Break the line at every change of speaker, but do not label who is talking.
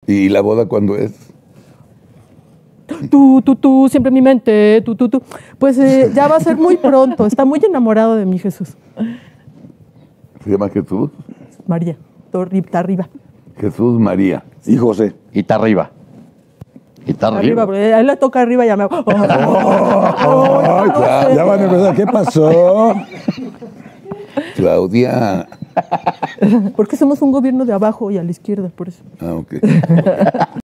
¿Y la boda cuándo es?
Tú, siempre en mi mente, tú. Pues ya va a ser muy pronto. Está muy enamorado de mí, Jesús.
¿Se llama Jesús?
María, está arriba.
Jesús María.
Y José.
Y está arriba. Y está arriba.
A él le toca arriba y ya me...
Ya van a empezar. ¿Qué pasó?
Claudia.
Porque somos un gobierno de abajo y a la izquierda, por eso.
Ah, ok.